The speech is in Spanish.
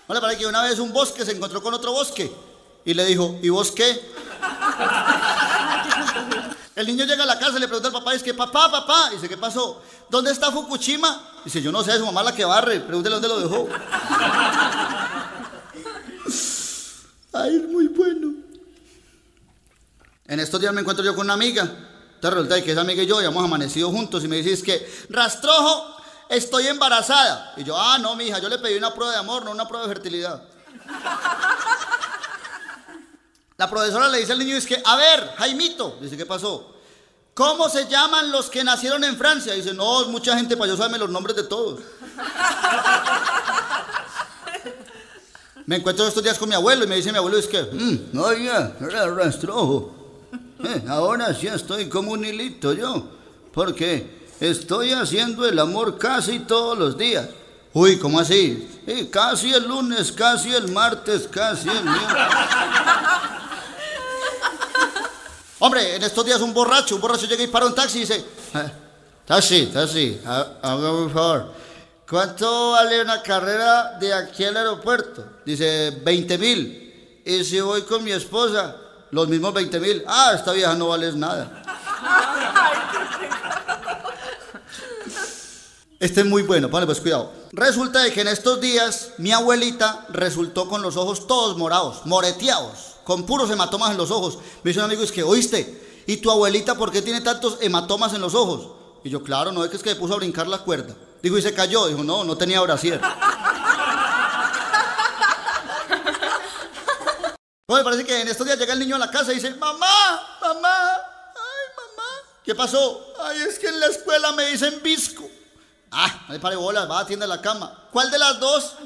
¿No le parece que una vez un bosque se encontró con otro bosque? Y le dijo, ¿y vos qué? El niño llega a la casa y le pregunta al papá, dice que papá, dice, ¿qué pasó? ¿Dónde está Fukushima? Dice, yo no sé, su mamá la que barre, pregúntele dónde lo dejó. Ay, es muy bueno. En estos días me encuentro yo con una amiga. Entonces resulta que esa amiga y yo ya hemos amanecido juntos y me dice, es que, Rastrojo, estoy embarazada. Y yo, no, mija, yo le pedí una prueba de amor, no una prueba de fertilidad. La profesora le dice al niño, es que, a ver, Jaimito, dice, ¿qué pasó? ¿Cómo se llaman los que nacieron en Francia? Dice, no, es mucha gente para yo saberme los nombres de todos. Me encuentro estos días con mi abuelo y me dice mi abuelo, es que, oiga, Rastrojo, ahora sí estoy como un hilito yo, porque estoy haciendo el amor casi todos los días. Uy, ¿cómo así? Casi el lunes, casi el martes, casi el miércoles. Hombre, en estos días un borracho llega y para un taxi y dice, taxi, hágame un favor, ¿cuánto vale una carrera de aquí al aeropuerto? Dice, 20.000. Y si voy con mi esposa, los mismos 20.000. Esta vieja no vale nada. Este es muy bueno, ponle pues cuidado. Resulta de que en estos días mi abuelita resultó con los ojos todos morados, moreteados, con puros hematomas en los ojos. Me dice un amigo, es que, ¿oíste? ¿Y tu abuelita por qué tiene tantos hematomas en los ojos? Y yo, claro, no es que se puso a brincar la cuerda. Digo, y se cayó. Dijo, no tenía brasier. Bueno, me parece que en estos días llega el niño a la casa y dice, mamá, ay, mamá, ¿qué pasó? Ay, es que en la escuela me dicen visco. No le pare bolas, va, atiende la cama. ¿Cuál de las dos?